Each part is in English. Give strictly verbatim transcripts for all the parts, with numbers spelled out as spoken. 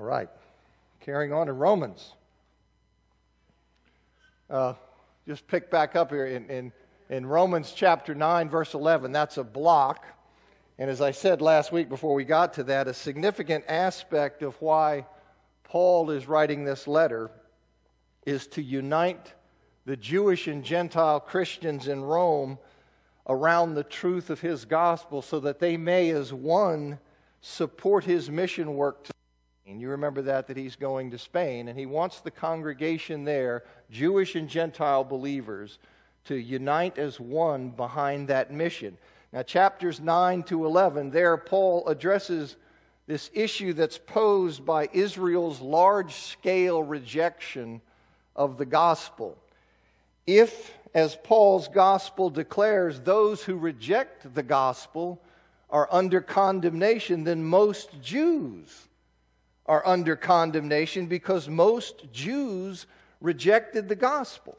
All right, carrying on to Romans. Uh, just pick back up here in, in, in Romans chapter nine, verse eleven. That's a block. And as I said last week before we got to that, a significant aspect of why Paul is writing this letter is to unite the Jewish and Gentile Christians in Rome around the truth of his gospel so that they may, as one, support his mission work to Spain. You remember that, that he's going to Spain, and he wants the congregation there, Jewish and Gentile believers, to unite as one behind that mission. Now, chapters nine to eleven, there Paul addresses this issue that's posed by Israel's large-scale rejection of the gospel. If, as Paul's gospel declares, those who reject the gospel are under condemnation, then most Jews are under condemnation because most Jews rejected the gospel.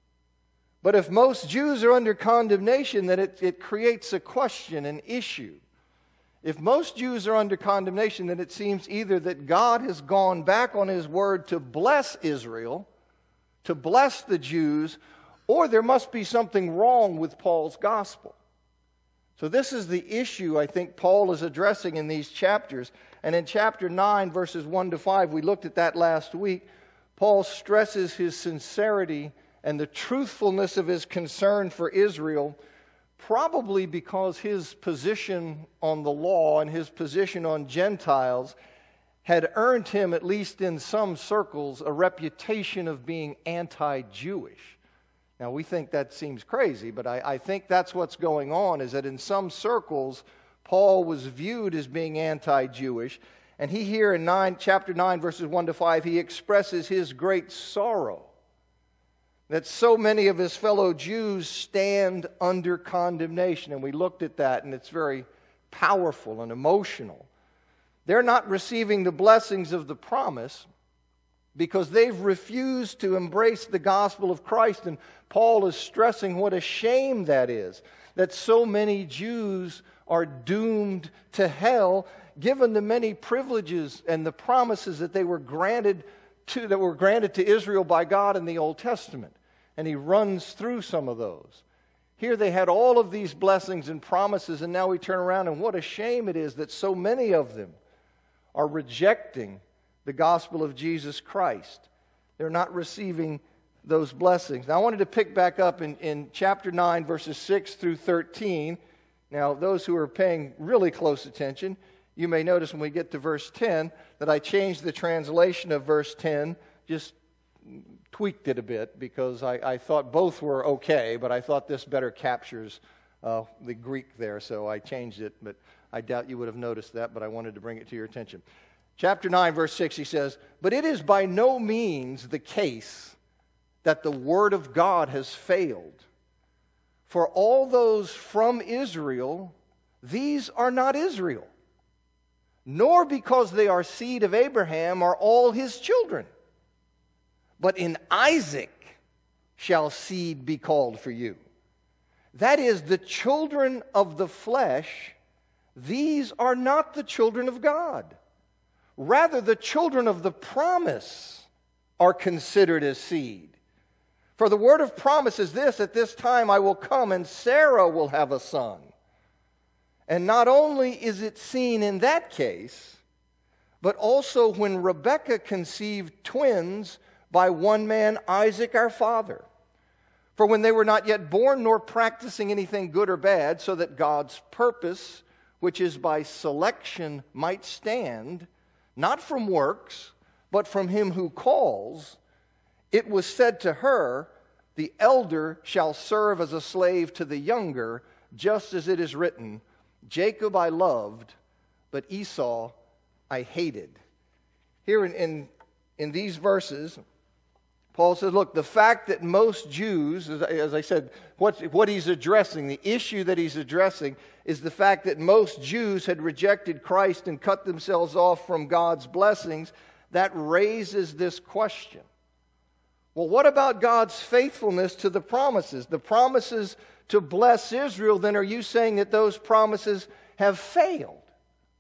But if most Jews are under condemnation, then it, it creates a question, an issue. If most Jews are under condemnation, then it seems either that God has gone back on his word to bless Israel, to bless the Jews, or there must be something wrong with Paul's gospel. So this is the issue I think Paul is addressing in these chapters. And in chapter nine, verses one to five, we looked at that last week, Paul stresses his sincerity and the truthfulness of his concern for Israel, probably because his position on the law and his position on Gentiles had earned him, at least in some circles, a reputation of being anti-Jewish. Now, we think that seems crazy, but I, I think that's what's going on, is that in some circles, Paul was viewed as being anti-Jewish. And he here in nine, chapter nine, verses one to five, he expresses his great sorrow that so many of his fellow Jews stand under condemnation. And we looked at that, and it's very powerful and emotional. They're not receiving the blessings of the promise because they've refused to embrace the gospel of Christ. And Paul is stressing what a shame that is, that so many Jews are doomed to hell, given the many privileges and the promises that they were granted to, that were granted to Israel by God in the Old Testament. And he runs through some of those. Here they had all of these blessings and promises, and now we turn around, and what a shame it is that so many of them are rejecting the gospel of Jesus Christ. They're not receiving those blessings. Now, I wanted to pick back up in, in chapter nine, verses six through thirteen. Now, those who are paying really close attention, you may notice when we get to verse ten that I changed the translation of verse ten, just tweaked it a bit because I, I thought both were okay, but I thought this better captures uh, the Greek there, so I changed it. But I doubt you would have noticed that, but I wanted to bring it to your attention. Chapter nine, verse six, he says, "But it is by no means the case that the word of God has failed. For all those from Israel, these are not Israel, nor because they are seed of Abraham are all his children. But in Isaac shall seed be called for you. That is, the children of the flesh, these are not the children of God. Rather, the children of the promise are considered as seed. For the word of promise is this, at this time I will come and Sarah will have a son. And not only is it seen in that case, but also when Rebekah conceived twins by one man, Isaac our father. For when they were not yet born nor practicing anything good or bad, so that God's purpose, which is by selection, might stand, not from works, but from him who calls, it was said to her, the elder shall serve as a slave to the younger, just as it is written, Jacob I loved, but Esau I hated." Here in, in, in these verses, Paul says, look, the fact that most Jews, as I, as I said, what, what he's addressing, the issue that he's addressing is the fact that most Jews had rejected Christ and cut themselves off from God's blessings. That raises this question. Well, what about God's faithfulness to the promises? The promises to bless Israel, then are you saying that those promises have failed?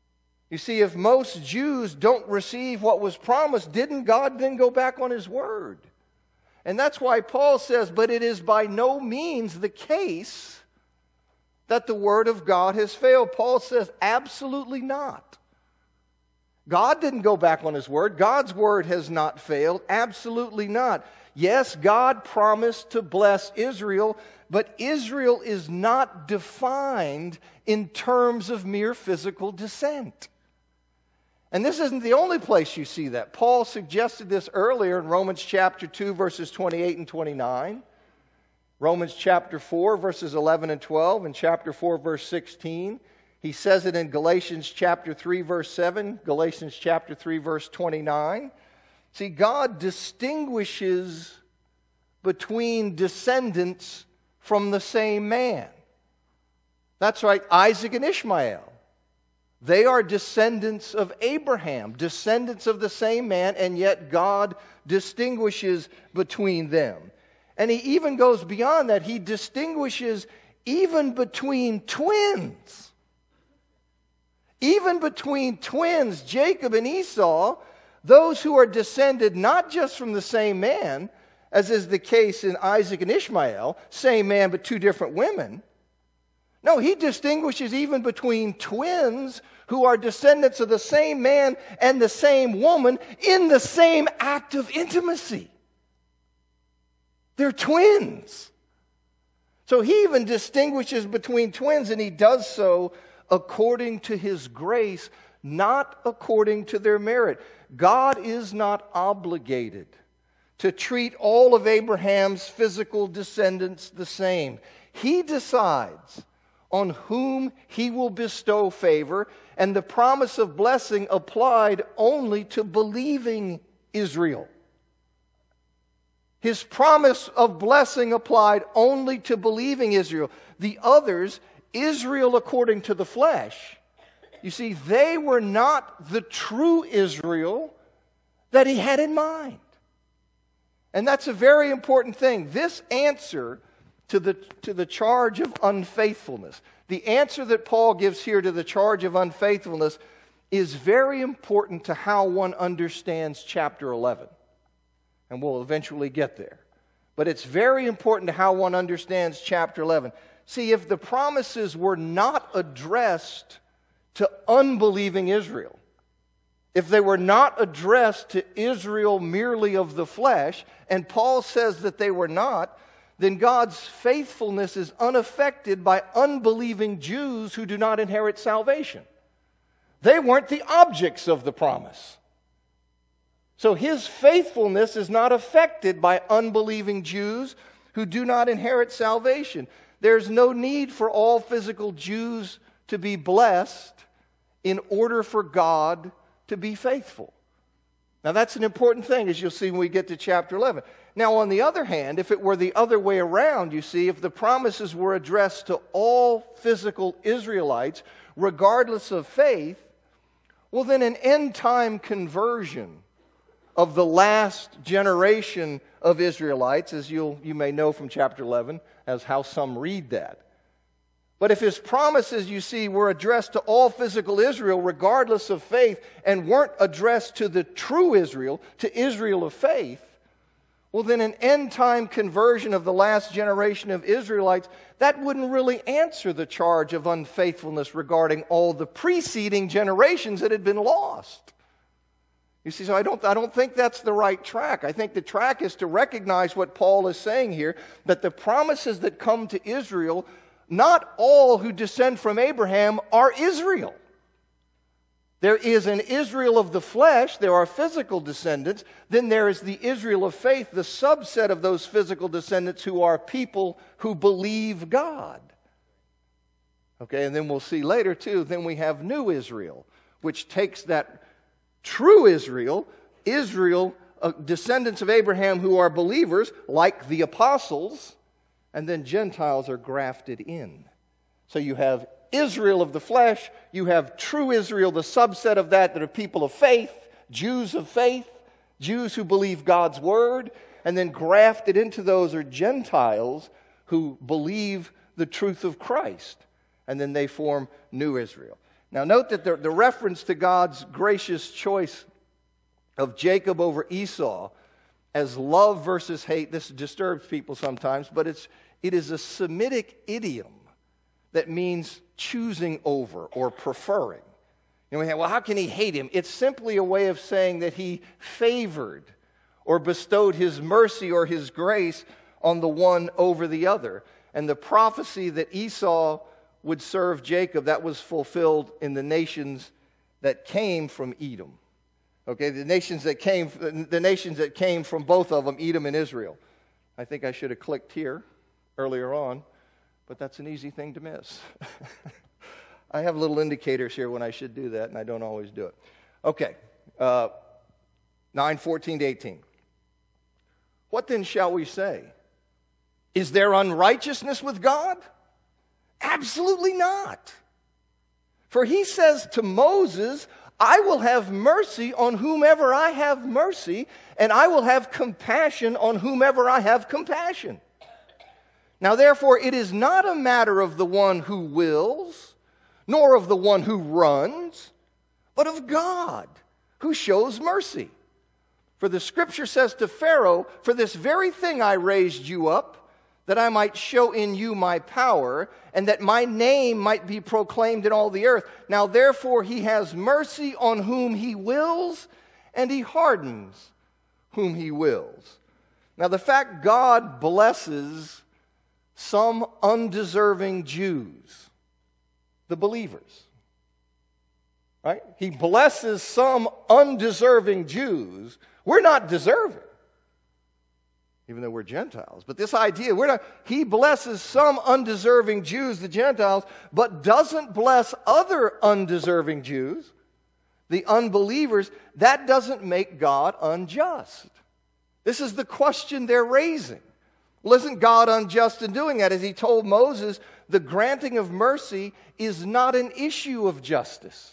You see, if most Jews don't receive what was promised, didn't God then go back on His word? And that's why Paul says, but it is by no means the case that the word of God has failed. Paul says, absolutely not. God didn't go back on His word. God's word has not failed. Absolutely not. Yes, God promised to bless Israel, but Israel is not defined in terms of mere physical descent. And this isn't the only place you see that. Paul suggested this earlier in Romans chapter two, verses twenty-eight and twenty-nine. Romans chapter four, verses eleven and twelve, and chapter four, verse sixteen. He says it in Galatians chapter three, verse seven, Galatians chapter three, verse twenty-nine. See, God distinguishes between descendants from the same man. That's right, Isaac and Ishmael. They are descendants of Abraham, descendants of the same man, and yet God distinguishes between them. And He even goes beyond that. He distinguishes even between twins. Even between twins, Jacob and Esau, those who are descended not just from the same man, as is the case in Isaac and Ishmael, same man but two different women. No, He distinguishes even between twins who are descendants of the same man and the same woman in the same act of intimacy. They're twins. So He even distinguishes between twins, and He does so according to His grace, not according to their merit. God is not obligated to treat all of Abraham's physical descendants the same. He decides on whom He will bestow favor, and the promise of blessing applied only to believing Israel. His promise of blessing applied only to believing Israel. The others, Israel according to the flesh, you see, they were not the true Israel that He had in mind. And that's a very important thing. This answer to the, to the charge of unfaithfulness, the answer that Paul gives here to the charge of unfaithfulness is very important to how one understands chapter eleven. And we'll eventually get there. But it's very important to how one understands chapter eleven. See, if the promises were not addressed to unbelieving Israel, if they were not addressed to Israel merely of the flesh, and Paul says that they were not, then God's faithfulness is unaffected by unbelieving Jews who do not inherit salvation. They weren't the objects of the promise. So His faithfulness is not affected by unbelieving Jews who do not inherit salvation. There's no need for all physical Jews to be blessed in order for God to be faithful. Now that's an important thing, as you'll see when we get to chapter eleven. Now on the other hand, if it were the other way around, you see, if the promises were addressed to all physical Israelites, regardless of faith, well then an end-time conversion of the last generation of Israelites, as you'll, you may know from chapter eleven, as how some read that. But if His promises, you see, were addressed to all physical Israel, regardless of faith, and weren't addressed to the true Israel, to Israel of faith, well then an end-time conversion of the last generation of Israelites, that wouldn't really answer the charge of unfaithfulness regarding all the preceding generations that had been lost. You see, so I don't, I don't think that's the right track. I think the track is to recognize what Paul is saying here, that the promises that come to Israel, not all who descend from Abraham are Israel. There is an Israel of the flesh, there are physical descendants, then there is the Israel of faith, the subset of those physical descendants who are people who believe God. Okay, and then we'll see later too, then we have New Israel, which takes that true Israel, Israel, uh, descendants of Abraham who are believers, like the apostles, and then Gentiles are grafted in. So you have Israel of the flesh, you have true Israel, the subset of that that are people of faith, Jews of faith, Jews who believe God's word, and then grafted into those are Gentiles who believe the truth of Christ. And then they form New Israel. Now note that the, the reference to God's gracious choice of Jacob over Esau as love versus hate, this disturbs people sometimes, but it's, it is a Semitic idiom that means choosing over or preferring. You know, we have, well, how can he hate him? It's simply a way of saying that he favored or bestowed his mercy or his grace on the one over the other. And the prophecy that Esau would serve Jacob, that was fulfilled in the nations that came from Edom. Okay, the nations that came, the nations that came from both of them, Edom and Israel. I think I should have clicked here earlier on, but that's an easy thing to miss. I have little indicators here when I should do that, and I don't always do it. Okay, uh, nine, fourteen to eighteen. What then shall we say? Is there unrighteousness with God? Absolutely not. For he says to Moses, I will have mercy on whomever I have mercy, and I will have compassion on whomever I have compassion. Now therefore, it is not a matter of the one who wills, nor of the one who runs, but of God, who shows mercy. For the scripture says to Pharaoh, for this very thing I raised you up, that I might show in you my power, and that my name might be proclaimed in all the earth. Now therefore he has mercy on whom he wills, and he hardens whom he wills. Now the fact God blesses some undeserving Jews, the believers, right? He blesses some undeserving Jews. We're not deserving, even though we're Gentiles. But this idea, we're not, he blesses some undeserving Jews, the Gentiles, but doesn't bless other undeserving Jews, the unbelievers. That doesn't make God unjust. This is the question they're raising. Well, isn't God unjust in doing that? As he told Moses, the granting of mercy is not an issue of justice.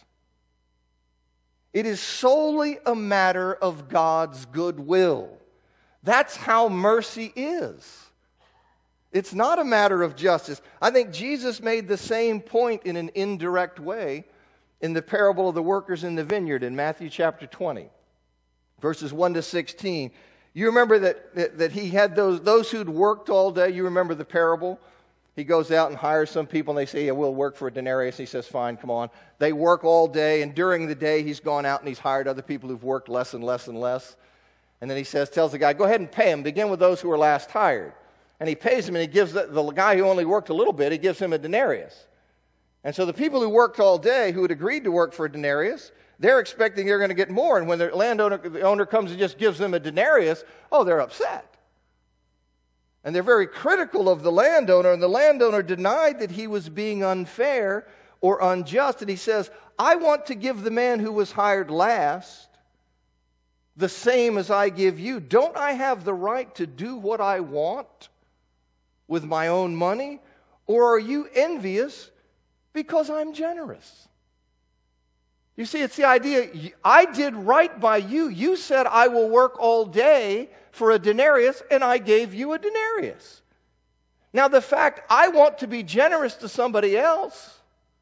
It is solely a matter of God's goodwill. That's how mercy is. It's not a matter of justice. I think Jesus made the same point in an indirect way in the parable of the workers in the vineyard in Matthew chapter twenty, verses one to sixteen. You remember that, that, that he had those, those who'd worked all day. You remember the parable? He goes out and hires some people, and they say, yeah, we'll work for a denarius. He says, fine, come on. They work all day, and during the day, he's gone out and he's hired other people who've worked less and less and less. And then he says, tells the guy, go ahead and pay him. Begin with those who were last hired. And he pays him, and he gives the, the guy who only worked a little bit, he gives him a denarius. And so the people who worked all day, who had agreed to work for a denarius, they're expecting they're going to get more. And when the landowner, the owner comes and just gives them a denarius, oh, they're upset. And they're very critical of the landowner, and the landowner denied that he was being unfair or unjust. And he says, I want to give the man who was hired last the same as I give you. Don't I have the right to do what I want with my own money? Or are you envious because I'm generous? You see, it's the idea, I did right by you. You said I will work all day for a denarius, and I gave you a denarius. Now, the fact I want to be generous to somebody else,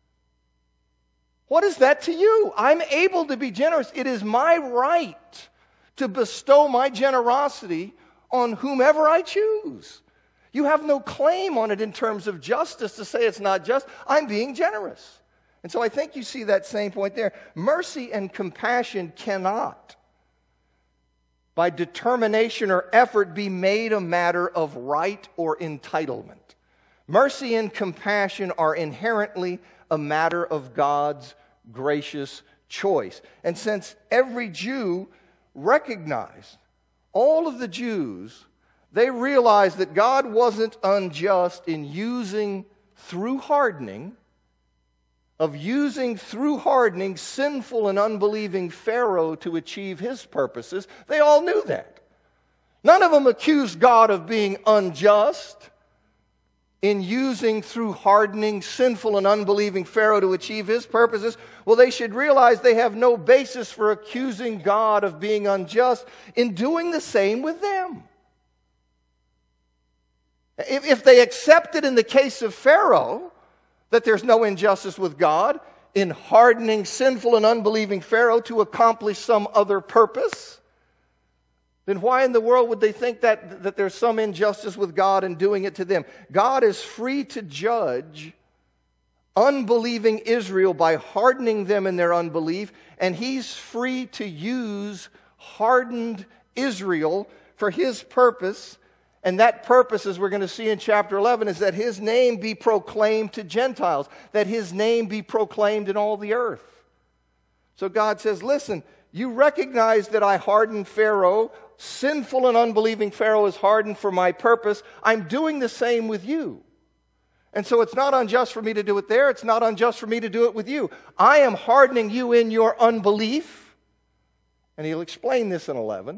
what is that to you? I'm able to be generous. It is my right to bestow my generosity on whomever I choose. You have no claim on it in terms of justice to say it's not just. I'm being generous. And so I think you see that same point there. Mercy and compassion cannot, by determination or effort, be made a matter of right or entitlement. Mercy and compassion are inherently a matter of God's gracious choice. And since every Jew recognized, all of the Jews, they realized that God wasn't unjust in using through hardening, of using through hardening sinful and unbelieving Pharaoh to achieve his purposes. They all knew that. None of them accused God of being unjust in using through hardening sinful and unbelieving Pharaoh to achieve his purposes. Well, they should realize they have no basis for accusing God of being unjust in doing the same with them. If, if they accepted in the case of Pharaoh that there's no injustice with God, in hardening sinful and unbelieving Pharaoh to accomplish some other purpose, then why in the world would they think that, that there's some injustice with God in doing it to them? God is free to judge unbelieving Israel by hardening them in their unbelief, and He's free to use hardened Israel for His purpose. And that purpose, as we're going to see in chapter eleven, is that His name be proclaimed to Gentiles, that His name be proclaimed in all the earth. So God says, listen, you recognize that I hardened Pharaoh. Sinful and unbelieving Pharaoh is hardened for my purpose. I'm doing the same with you. And so it's not unjust for me to do it there. It's not unjust for me to do it with you. I am hardening you in your unbelief. And He'll explain this in eleven.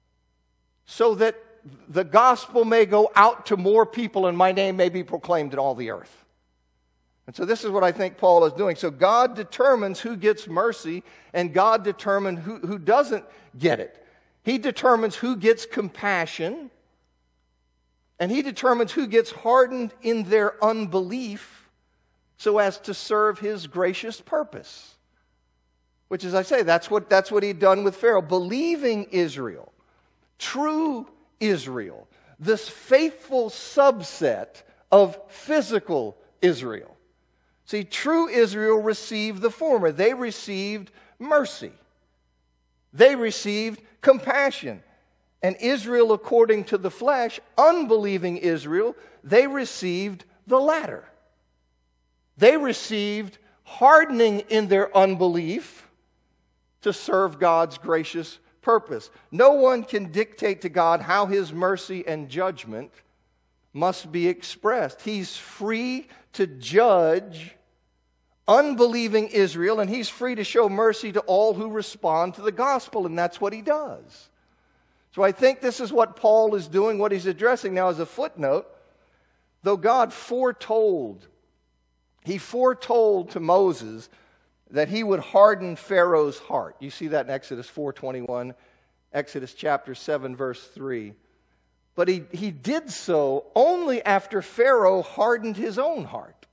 So that the gospel may go out to more people and my name may be proclaimed in all the earth. And so this is what I think Paul is doing. So God determines who gets mercy and God determines who, who doesn't get it. He determines who gets compassion and He determines who gets hardened in their unbelief so as to serve His gracious purpose. Which, as I say, that's what, that's what He'd done with Pharaoh. Believing Israel, true Israel, this faithful subset of physical Israel. See, true Israel received the former. They received mercy. They received compassion. And Israel, according to the flesh, unbelieving Israel, they received the latter. They received hardening in their unbelief to serve God's gracious purpose. No one can dictate to God how His mercy and judgment must be expressed. He's free to judge unbelieving Israel, and He's free to show mercy to all who respond to the gospel, and that's what He does. So I think this is what Paul is doing, what he's addressing now as a footnote. Though God foretold, He foretold to Moses that he would harden Pharaoh's heart. You see that in Exodus four twenty-one, Exodus chapter seven, verse three. But he, he did so only after Pharaoh hardened his own heart.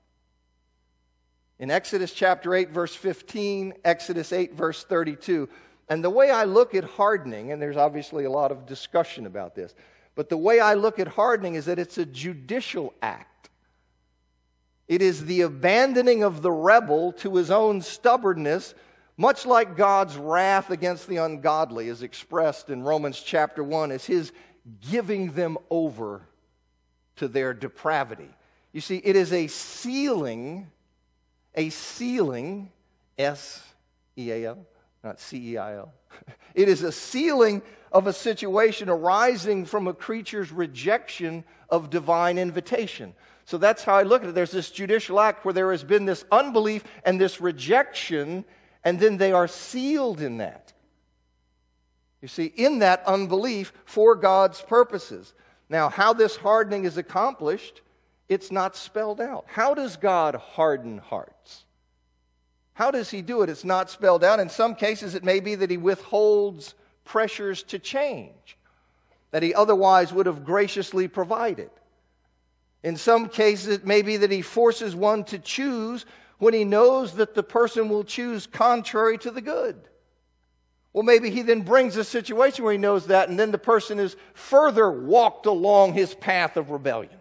In Exodus chapter eight, verse fifteen, Exodus eight, verse thirty-two. And the way I look at hardening, and there's obviously a lot of discussion about this, but the way I look at hardening is that it's a judicial act. It is the abandoning of the rebel to his own stubbornness, much like God's wrath against the ungodly is expressed in Romans chapter one as His giving them over to their depravity. You see, it is a sealing, a sealing, S E A L, not C E I L. It is a sealing of a situation arising from a creature's rejection of divine invitation. So that's how I look at it. There's this judicial act where there has been this unbelief and this rejection, and then they are sealed in that. You see, in that unbelief for God's purposes. Now, how this hardening is accomplished, it's not spelled out. How does God harden hearts? How does He do it? It's not spelled out. In some cases, it may be that He withholds pressures to change that He otherwise would have graciously provided. In some cases, it may be that He forces one to choose when He knows that the person will choose contrary to the good. Well, maybe He then brings a situation where He knows that, and then the person is further walked along his path of rebellion.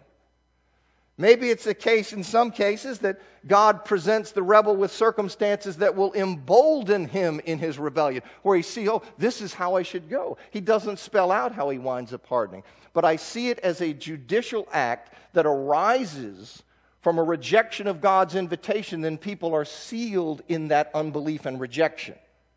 Maybe it's a case in some cases that God presents the rebel with circumstances that will embolden him in his rebellion, where he sees, oh, this is how I should go. He doesn't spell out how he winds up hardening. But I see it as a judicial act that arises from a rejection of God's invitation. Then people are sealed in that unbelief and rejection.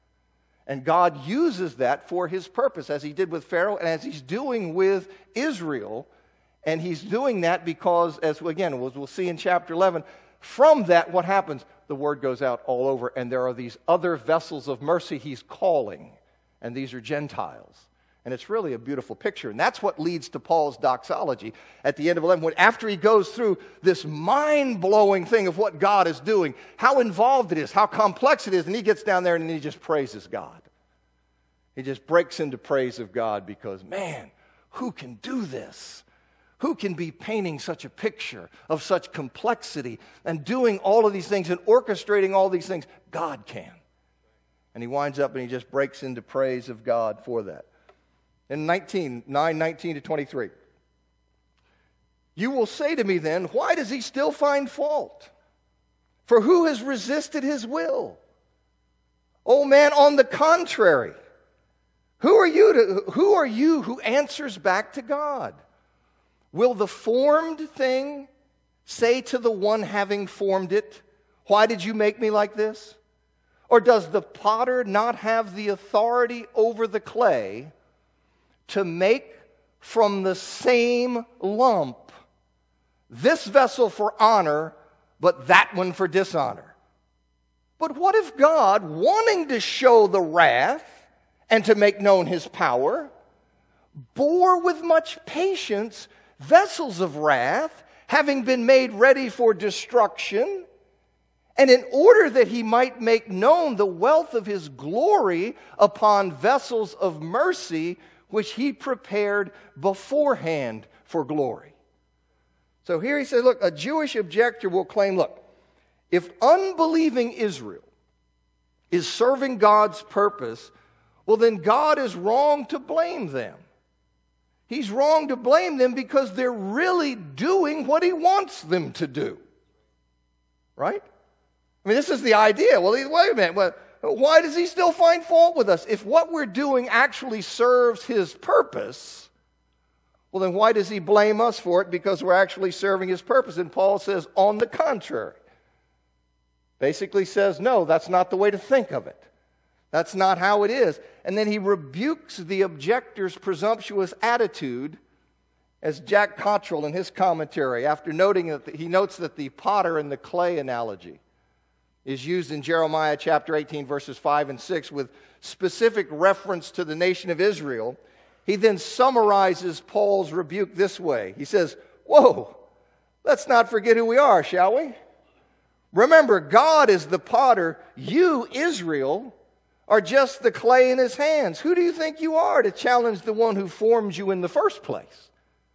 And God uses that for His purpose, as He did with Pharaoh and as He's doing with Israel. And He's doing that because, as again, we'll see in chapter eleven, from that, what happens? The word goes out all over, and there are these other vessels of mercy He's calling, and these are Gentiles. And it's really a beautiful picture. And that's what leads to Paul's doxology at the end of eleven. When, after he goes through this mind-blowing thing of what God is doing, how involved it is, how complex it is, and he gets down there and he just praises God. He just breaks into praise of God because, man, who can do this? Who can be painting such a picture of such complexity and doing all of these things and orchestrating all these things? God can. And he winds up and he just breaks into praise of God for that. In nineteen, nine, nineteen to twenty-three. You will say to me then, why does he still find fault? For who has resisted his will? Oh man, on the contrary, who are you to, who are you who answers back to God? Will the formed thing say to the one having formed it, why did you make me like this? Or does the potter not have the authority over the clay to make from the same lump this vessel for honor, but that one for dishonor? But what if God, wanting to show the wrath and to make known his power, bore with much patience vessels of wrath, having been made ready for destruction, and in order that he might make known the wealth of his glory upon vessels of mercy, which he prepared beforehand for glory. So here he says, look, a Jewish objector will claim, look, if unbelieving Israel is serving God's purpose, well then God is wrong to blame them. He's wrong to blame them because they're really doing what he wants them to do. Right? I mean, this is the idea. Well, wait a minute. Well, why does he still find fault with us? If what we're doing actually serves his purpose, well, then why does he blame us for it? Because we're actually serving his purpose. And Paul says, on the contrary. Basically says, no, that's not the way to think of it. That's not how it is. And then he rebukes the objector's presumptuous attitude, as Jack Cottrell in his commentary, after noting that the, he notes that the potter and the clay analogy is used in Jeremiah chapter eighteen, verses five and six, with specific reference to the nation of Israel. He then summarizes Paul's rebuke this way. He says, whoa, let's not forget who we are, shall we? Remember, God is the potter. You, Israel, are just the clay in his hands. Who do you think you are to challenge the one who formed you in the first place?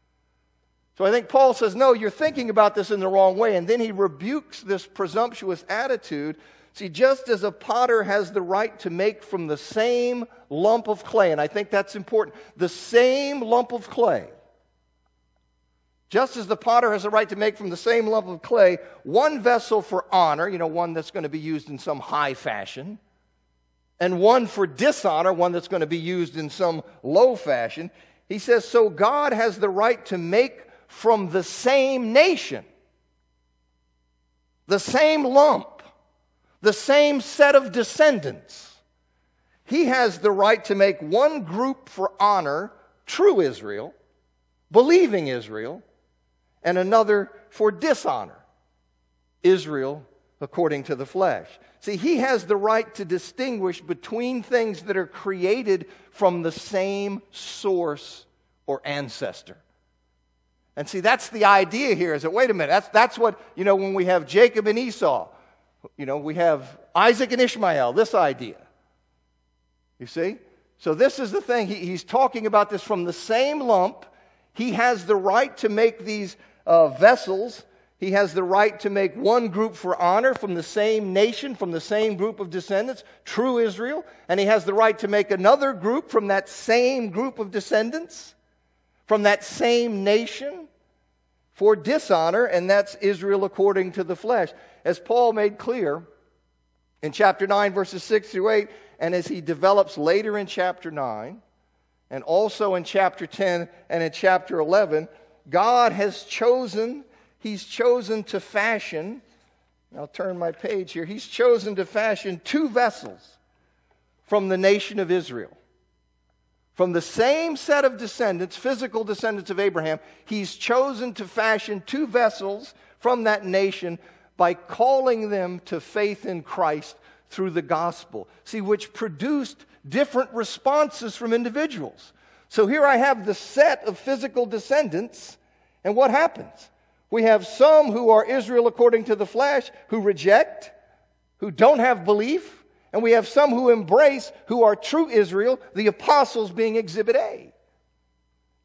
So I think Paul says, no, you're thinking about this in the wrong way. And then he rebukes this presumptuous attitude. See, just as a potter has the right to make from the same lump of clay, and I think that's important, the same lump of clay, just as the potter has the right to make from the same lump of clay one vessel for honor, you know, one that's going to be used in some high fashion, and one for dishonor, one that's going to be used in some low fashion. He says, so God has the right to make from the same nation, the same lump, the same set of descendants. He has the right to make one group for honor, true Israel, believing Israel, and another for dishonor, Israel according to the flesh. See, he has the right to distinguish between things that are created from the same source or ancestor. And see, that's the idea here, is that, wait a minute, that's, that's what, you know, when we have Jacob and Esau, you know, we have Isaac and Ishmael, this idea. You see? So this is the thing. He, he's talking about this from the same lump. He has the right to make these uh, vessels. He has the right to make one group for honor from the same nation, from the same group of descendants, true Israel. And he has the right to make another group from that same group of descendants, from that same nation, for dishonor, and that's Israel according to the flesh. As Paul made clear in chapter nine, verses six through eight, and as he develops later in chapter nine, and also in chapter ten and in chapter eleven, God has chosen, He's chosen to fashion, I'll turn my page here, He's chosen to fashion two vessels from the nation of Israel. From the same set of descendants, physical descendants of Abraham, He's chosen to fashion two vessels from that nation by calling them to faith in Christ through the gospel. See, which produced different responses from individuals. So here I have the set of physical descendants, and what happens? We have some who are Israel according to the flesh, who reject, who don't have belief, and we have some who embrace, who are true Israel, the apostles being exhibit A.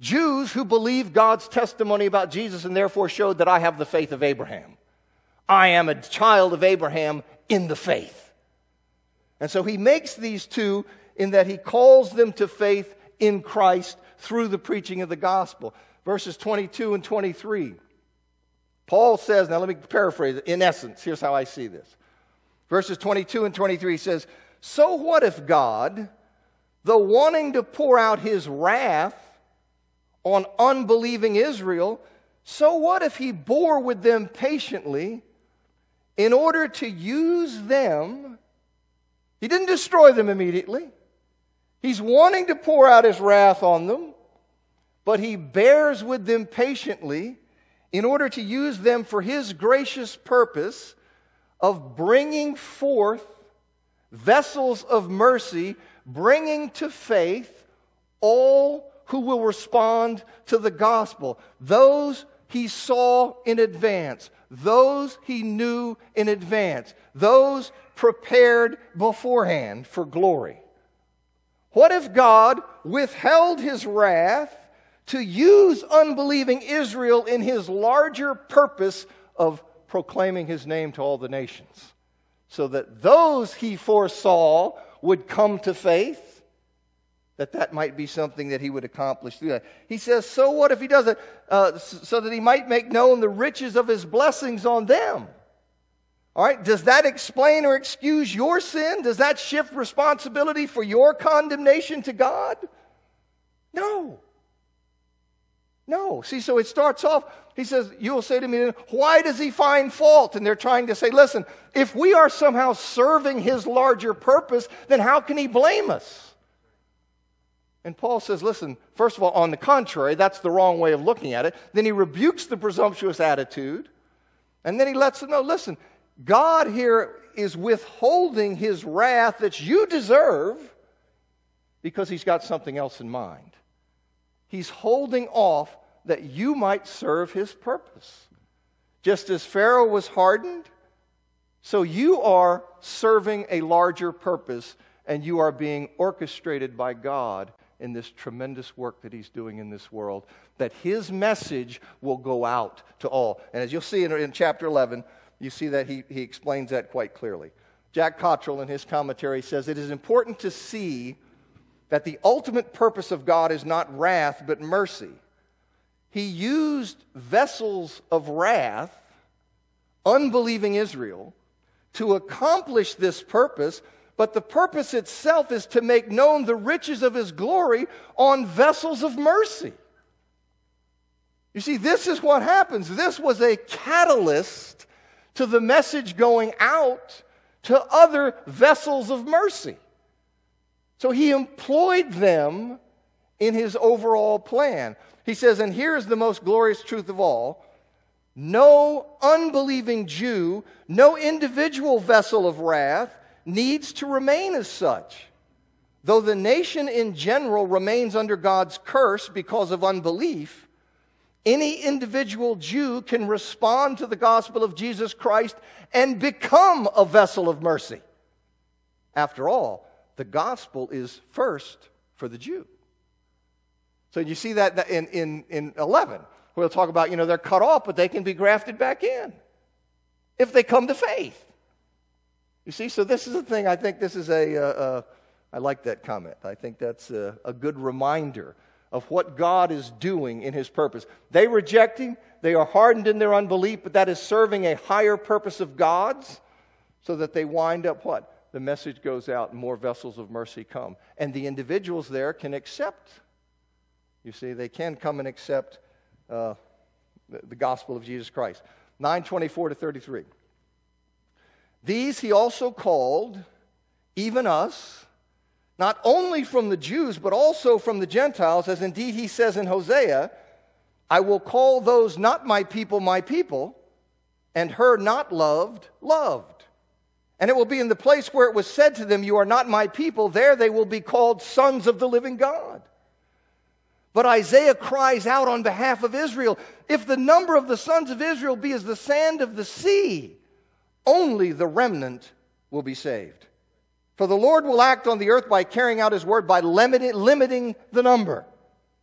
Jews who believed God's testimony about Jesus and therefore showed that I have the faith of Abraham. I am a child of Abraham in the faith. And so he makes these two in that he calls them to faith in Christ through the preaching of the gospel. Verses twenty-two and twenty-three. Paul says, now let me paraphrase it. In essence, here's how I see this. Verses twenty-two and twenty-three says, so what if God, though wanting to pour out his wrath on unbelieving Israel, so what if he bore with them patiently in order to use them? He didn't destroy them immediately. He's wanting to pour out his wrath on them, but he bears with them patiently in order to use them for his gracious purpose of bringing forth vessels of mercy, bringing to faith all who will respond to the gospel. Those he saw in advance. Those he knew in advance. Those prepared beforehand for glory. What if God withheld his wrath to use unbelieving Israel in his larger purpose of proclaiming his name to all the nations, so that those he foresaw would come to faith, that that might be something that he would accomplish through that. He says, so what if he does it, uh, so that he might make known the riches of his blessings on them? All right, does that explain or excuse your sin? Does that shift responsibility for your condemnation to God? No. No. See, so it starts off, he says, you will say to me, why does he find fault? And they're trying to say, listen, if we are somehow serving his larger purpose, then how can he blame us? And Paul says, listen, first of all, on the contrary, that's the wrong way of looking at it. Then he rebukes the presumptuous attitude. And then he lets them know, listen, God here is withholding his wrath that you deserve because he's got something else in mind. He's holding off that you might serve his purpose. Just as Pharaoh was hardened, so you are serving a larger purpose, and you are being orchestrated by God in this tremendous work that he's doing in this world, that his message will go out to all. And as you'll see in, in chapter eleven, you see that he, he explains that quite clearly. Jack Cottrell, in his commentary, says, it is important to see that the ultimate purpose of God is not wrath, but mercy. He used vessels of wrath, unbelieving Israel, to accomplish this purpose, but the purpose itself is to make known the riches of his glory on vessels of mercy. You see, this is what happens. This was a catalyst to the message going out to other vessels of mercy. So he employed them in his overall plan. He says, and here is the most glorious truth of all: no unbelieving Jew, no individual vessel of wrath needs to remain as such. Though the nation in general remains under God's curse because of unbelief, any individual Jew can respond to the gospel of Jesus Christ and become a vessel of mercy. After all, the gospel is first for the Jew. So you see that in, in, in eleven. We'll talk about, you know, they're cut off, but they can be grafted back in if they come to faith. You see, so this is the thing. I think this is a, uh, uh, I like that comment. I think that's a, a good reminder of what God is doing in his purpose. They reject him. They are hardened in their unbelief, but that is serving a higher purpose of God's, so that they wind up what? The message goes out and more vessels of mercy come. And the individuals there can accept. You see, they can come and accept uh, the, the gospel of Jesus Christ. nine twenty-four to thirty-three. These he also called, even us, not only from the Jews, but also from the Gentiles, as indeed he says in Hosea, I will call those not my people, my people, and her not loved, loved. And it will be in the place where it was said to them, you are not my people, there they will be called sons of the living God. But Isaiah cries out on behalf of Israel, if the number of the sons of Israel be as the sand of the sea, only the remnant will be saved. For the Lord will act on the earth by carrying out his word, by limiting, limiting the number.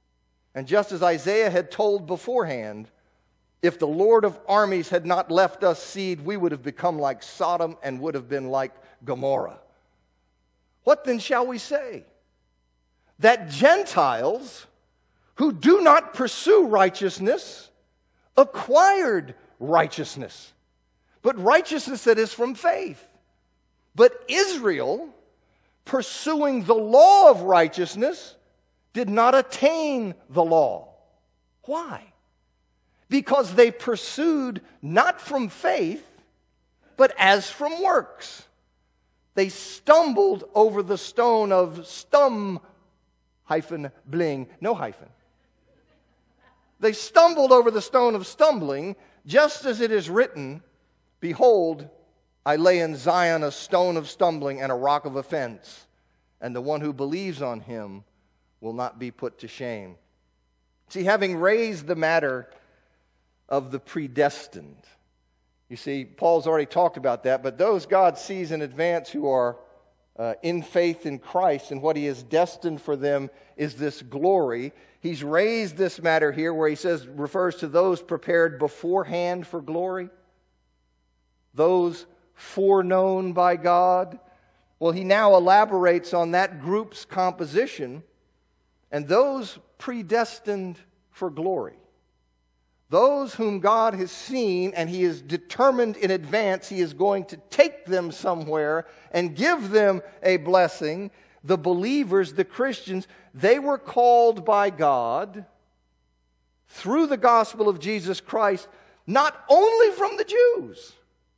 And just as Isaiah had told beforehand, if the Lord of armies had not left us seed, we would have become like Sodom and would have been like Gomorrah. What then shall we say? That Gentiles who do not pursue righteousness acquired righteousness, but righteousness that is from faith. But Israel, pursuing the law of righteousness, did not attain the law. Why? Because they pursued not from faith, but as from works. They stumbled over the stone of stum hyphen bling, no hyphen. They stumbled over the stone of stumbling, just as it is written, behold, I lay in Zion a stone of stumbling and a rock of offense, and the one who believes on him will not be put to shame. See, having raised the matter of the predestined, you see, Paul's already talked about that, but those God sees in advance who are uh, in faith in Christ, and what he has destined for them is this glory. He's raised this matter here where he says, refers to those prepared beforehand for glory, those foreknown by God. Well, he now elaborates on that group's composition, and those predestined for glory, those whom God has seen and he is determined in advance he is going to take them somewhere and give them a blessing, the believers, the Christians, they were called by God through the gospel of Jesus Christ, not only from the Jews.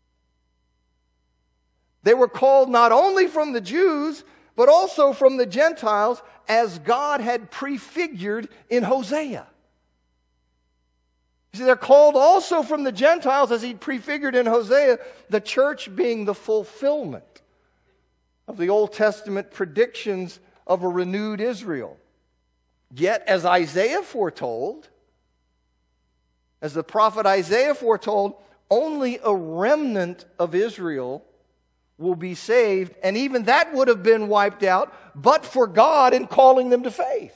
They were called not only from the Jews, but also from the Gentiles, as God had prefigured in Hosea. You see, they're called also from the Gentiles, as he prefigured in Hosea, the church being the fulfillment of the Old Testament predictions of a renewed Israel. Yet, as Isaiah foretold, as the prophet Isaiah foretold, only a remnant of Israel will be saved, and even that would have been wiped out, but for God in calling them to faith.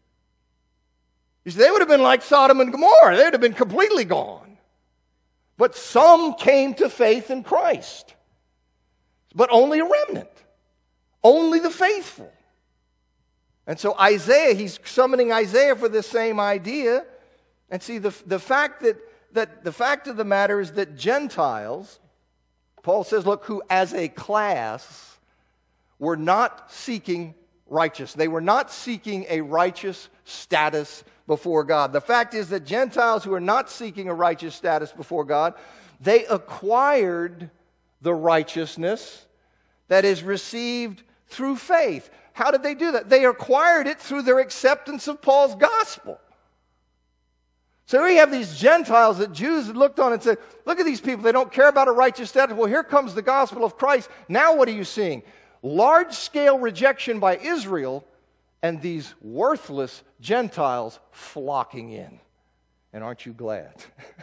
You see, they would have been like Sodom and Gomorrah. They would have been completely gone. But some came to faith in Christ. But only a remnant. Only the faithful. And so Isaiah, he's summoning Isaiah for this same idea. And see, the, the fact that, that the fact of the matter is that Gentiles, Paul says, look, who as a class were not seeking righteous. They were not seeking a righteous status before God. The fact is that Gentiles who are not seeking a righteous status before God, they acquired the righteousness that is received through faith. How did they do that? They acquired it through their acceptance of Paul's gospel. So we have these Gentiles that Jews had looked on and said, look at these people, they don't care about a righteous status. Well, here comes the gospel of Christ. Now what are you seeing? Large-scale rejection by Israel, and these worthless Gentiles flocking in. And aren't you glad?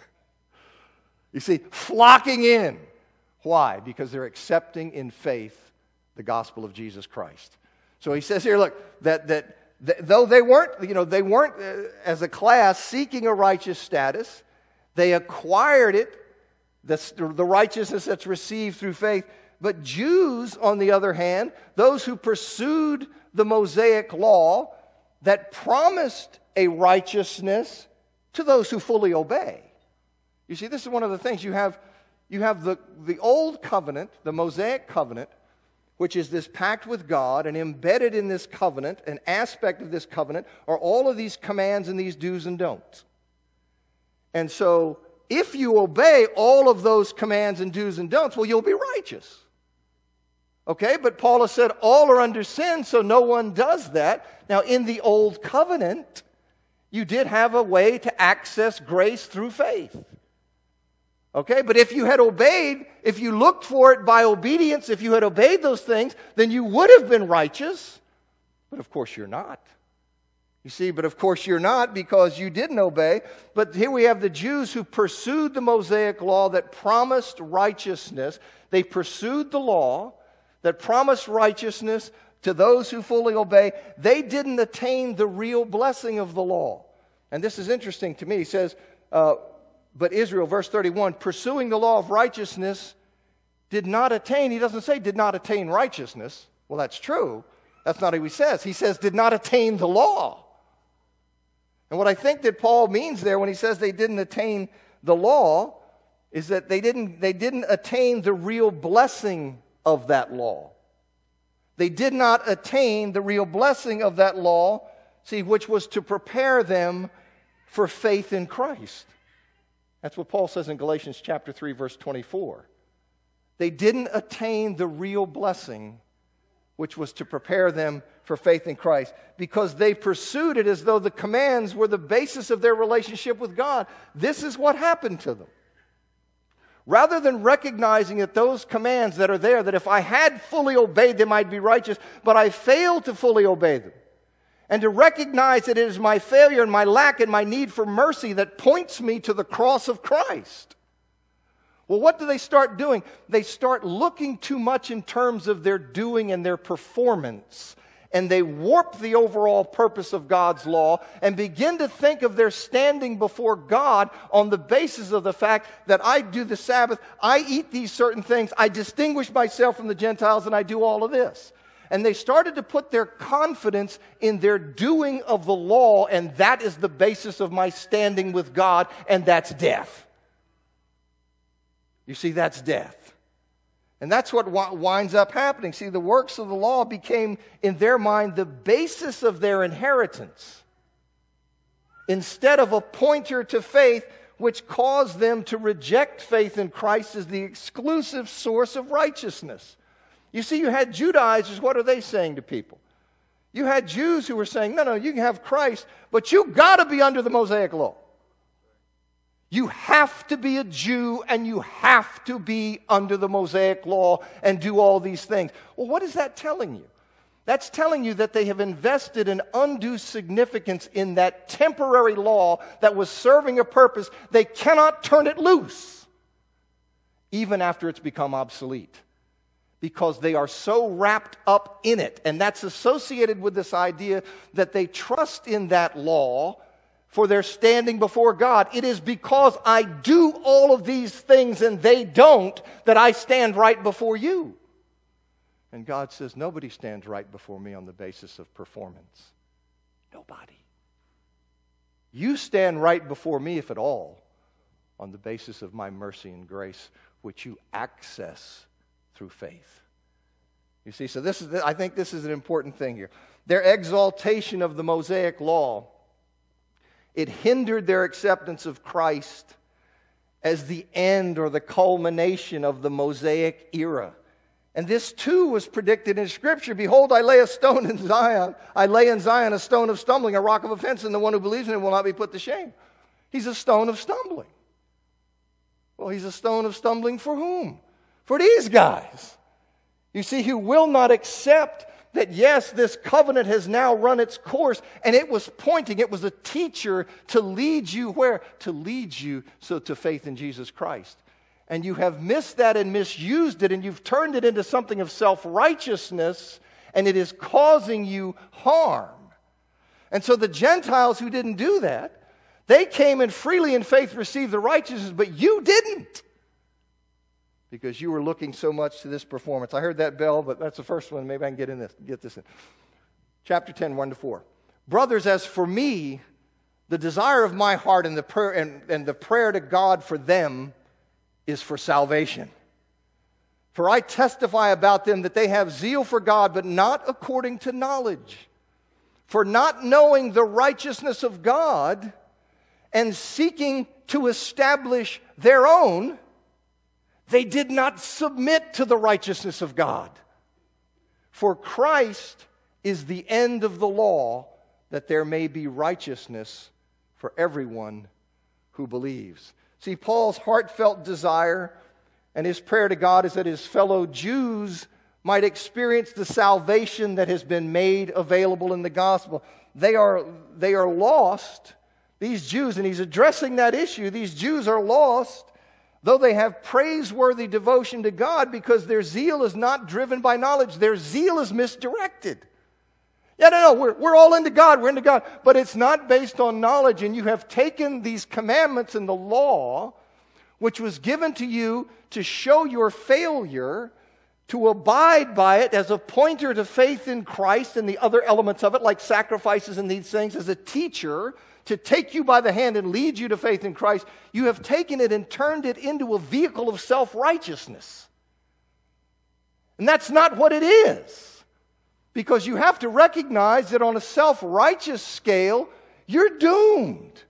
You see, flocking in. Why? Because they're accepting in faith the gospel of Jesus Christ. So he says here, look, that that, that though they weren't, you know, they weren't uh, as a class seeking a righteous status, they acquired it, the, the righteousness that's received through faith. But Jews, on the other hand, those who pursued the Mosaic law that promised a righteousness to those who fully obey. You see, this is one of the things. You have, you have the, the old covenant, the Mosaic covenant, which is this pact with God, and embedded in this covenant, an aspect of this covenant, are all of these commands and these do's and don'ts. And so, if you obey all of those commands and do's and don'ts, well, you'll be righteous. Okay, but Paul has said all are under sin, so no one does that. Now, in the old covenant, you did have a way to access grace through faith. Okay, but if you had obeyed, if you looked for it by obedience, if you had obeyed those things, then you would have been righteous. But of course you're not. You see, but of course you're not because you didn't obey. But here we have the Jews who pursued the Mosaic law that promised righteousness. They pursued the law that promised righteousness to those who fully obey. They didn't attain the real blessing of the law. And this is interesting to me. He says, uh, but Israel, verse thirty-one, pursuing the law of righteousness, did not attain. He doesn't say did not attain righteousness. Well, that's true. That's not what he says. He says did not attain the law. And what I think that Paul means there when he says they didn't attain the law is that they didn't, they didn't attain the real blessing of that law. They did not attain the real blessing of that law, see, which was to prepare them for faith in Christ. That's what Paul says in Galatians chapter three, verse twenty-four. They didn't attain the real blessing, which was to prepare them for faith in Christ, because they pursued it as though the commands were the basis of their relationship with God. This is what happened to them. Rather than recognizing that those commands that are there, that if I had fully obeyed them, I'd be righteous, but I failed to fully obey them, and to recognize that it is my failure and my lack and my need for mercy that points me to the cross of Christ. Well, what do they start doing? They start looking too much in terms of their doing and their performance, and they warp the overall purpose of God's law and begin to think of their standing before God on the basis of the fact that I do the Sabbath, I eat these certain things, I distinguish myself from the Gentiles, and I do all of this. And they started to put their confidence in their doing of the law, and that is the basis of my standing with God, and that's death. You see, that's death. And that's what winds up happening. See, the works of the law became, in their mind, the basis of their inheritance, instead of a pointer to faith, which caused them to reject faith in Christ as the exclusive source of righteousness. You see, you had Judaizers. What are they saying to people? You had Jews who were saying, no, no, you can have Christ, but you've got to be under the Mosaic law. You have to be a Jew, and you have to be under the Mosaic law and do all these things. Well, what is that telling you? That's telling you that they have invested an undue significance in that temporary law that was serving a purpose. They cannot turn it loose, even after it's become obsolete, because they are so wrapped up in it. And that's associated with this idea that they trust in that law for their standing before God. It is because I do all of these things and they don't that I stand right before you. And God says, nobody stands right before me on the basis of performance. Nobody. You stand right before me, if at all, on the basis of my mercy and grace, which you access through faith. You see, so this is, I think this is an important thing here. Their exaltation of the Mosaic law, it hindered their acceptance of Christ as the end or the culmination of the Mosaic era. And this too was predicted in Scripture. Behold, I lay a stone in Zion. I lay in Zion a stone of stumbling, a rock of offense, and the one who believes in it will not be put to shame. He's a stone of stumbling. Well, he's a stone of stumbling for whom? For these guys. You see, who will not accept that, yes, this covenant has now run its course, and it was pointing, it was a teacher to lead you where? To lead you so to faith in Jesus Christ. And you have missed that and misused it, and you've turned it into something of self-righteousness, and it is causing you harm. And so the Gentiles who didn't do that, they came and freely in faith received the righteousness, but you didn't, because you were looking so much to this performance. I heard that bell, but that's the first one. Maybe I can get in this, get this in. Chapter ten, one to four. Brothers, as for me, the desire of my heart and the prayer and, and the prayer to God for them is for salvation. For I testify about them that they have zeal for God, but not according to knowledge. For not knowing the righteousness of God and seeking to establish their own, they did not submit to the righteousness of God. For Christ is the end of the law, that there may be righteousness for everyone who believes. See, Paul's heartfelt desire and his prayer to God is that his fellow Jews might experience the salvation that has been made available in the gospel. They are, they are lost, these Jews, and he's addressing that issue. These Jews are lost, though they have praiseworthy devotion to God, because their zeal is not driven by knowledge. Their zeal is misdirected. Yeah, no, no, we're, we're all into God, we're into God. But it's not based on knowledge, and you have taken these commandments and the law, which was given to you to show your failure, to abide by it as a pointer to faith in Christ and the other elements of it, like sacrifices and these things, as a teacher, to take you by the hand and lead you to faith in Christ. You have taken it and turned it into a vehicle of self-righteousness. And that's not what it is. Because you have to recognize that on a self-righteous scale, you're doomed.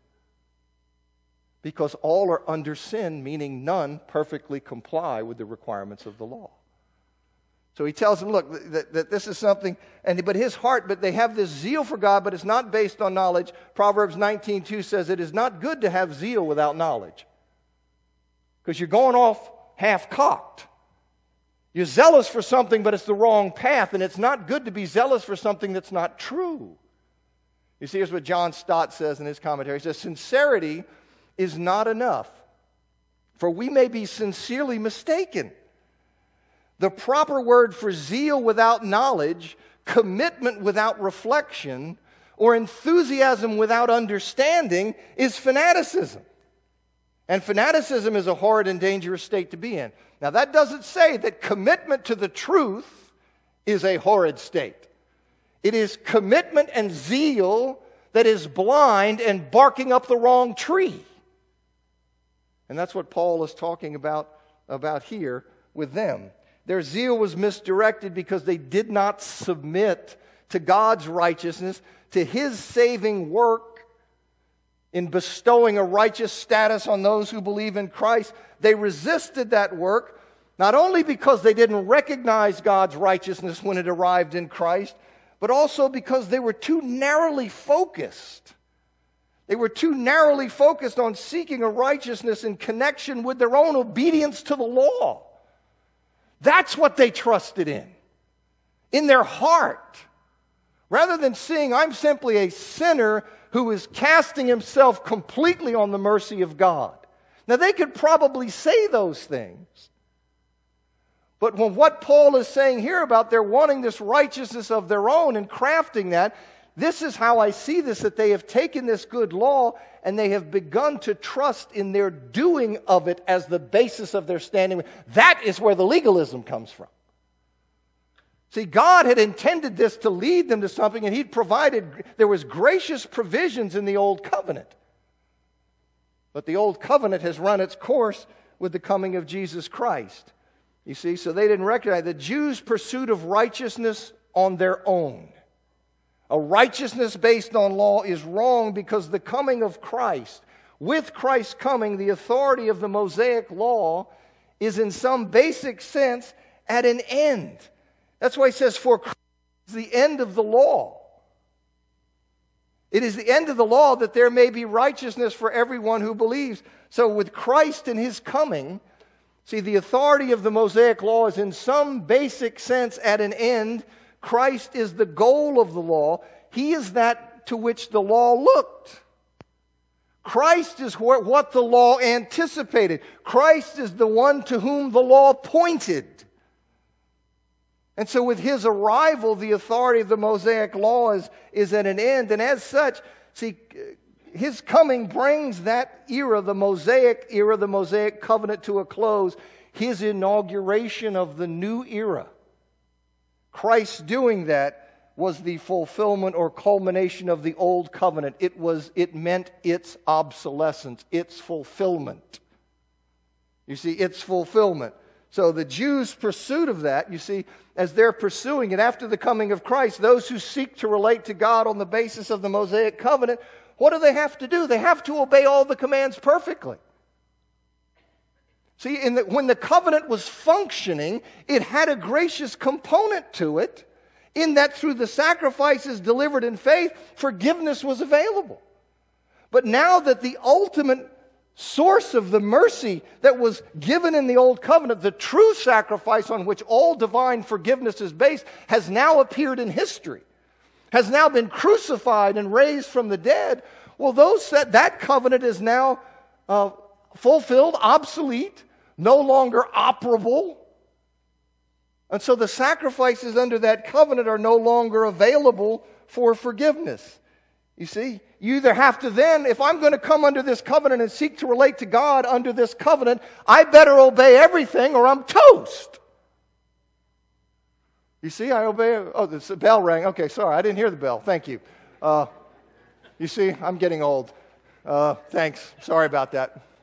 Because all are under sin, meaning none perfectly comply with the requirements of the law. So he tells them, look, that, that this is something, and but his heart, but they have this zeal for God, but it's not based on knowledge. Proverbs nineteen two says it is not good to have zeal without knowledge. Because you're going off half-cocked. You're zealous for something, but it's the wrong path, and it's not good to be zealous for something that's not true. You see, here's what John Stott says in his commentary. He says, sincerity is not enough, for we may be sincerely mistaken. The proper word for zeal without knowledge, commitment without reflection, or enthusiasm without understanding is fanaticism. And fanaticism is a horrid and dangerous state to be in. Now, that doesn't say that commitment to the truth is a horrid state. It is commitment and zeal that is blind and barking up the wrong tree. And that's what Paul is talking about, about here with them. Their zeal was misdirected because they did not submit to God's righteousness, to His saving work in bestowing a righteous status on those who believe in Christ. They resisted that work, not only because they didn't recognize God's righteousness when it arrived in Christ, but also because they were too narrowly focused. They were too narrowly focused on seeking a righteousness in connection with their own obedience to the law. That's what they trusted in, in their heart. Rather than seeing I'm simply a sinner who is casting himself completely on the mercy of God. Now, they could probably say those things. But when what Paul is saying here about their wanting this righteousness of their own and crafting that, this is how I see this, that they have taken this good law and they have begun to trust in their doing of it as the basis of their standing. That is where the legalism comes from. See, God had intended this to lead them to something, and He'd provided, there was gracious provisions in the Old Covenant. But the Old Covenant has run its course with the coming of Jesus Christ. You see, so they didn't recognize the Jews' pursuit of righteousness on their own. A righteousness based on law is wrong because the coming of Christ, with Christ's coming, the authority of the Mosaic law is in some basic sense at an end. That's why he says, for Christ is the end of the law. It is the end of the law that there may be righteousness for everyone who believes. So with Christ and His coming, see, the authority of the Mosaic law is in some basic sense at an end. Christ is the goal of the law. He is that to which the law looked. Christ is what the law anticipated. Christ is the one to whom the law pointed. And so with His arrival, the authority of the Mosaic law is, is at an end. And as such, see, His coming brings that era, the Mosaic era, the Mosaic covenant, to a close. His inauguration of the new era. Christ doing that was the fulfillment or culmination of the old covenant. It was, it meant its obsolescence, its fulfillment. You see, its fulfillment. So the Jews' pursuit of that, you see, as they're pursuing it after the coming of Christ, those who seek to relate to God on the basis of the Mosaic covenant, what do they have to do? They have to obey all the commands perfectly. See, in the, when the covenant was functioning, it had a gracious component to it, in that through the sacrifices delivered in faith, forgiveness was available. But now that the ultimate source of the mercy that was given in the Old Covenant, the true sacrifice on which all divine forgiveness is based, has now appeared in history, has now been crucified and raised from the dead. Well, those that, that covenant is now uh, fulfilled, obsolete, no longer operable. And so the sacrifices under that covenant are no longer available for forgiveness. You see, you either have to then, if I'm going to come under this covenant and seek to relate to God under this covenant, I better obey everything or I'm toast. You see, I obey. Oh, the bell rang. Okay, sorry, I didn't hear the bell. Thank you. Uh, you see, I'm getting old. Uh, thanks. Sorry about that.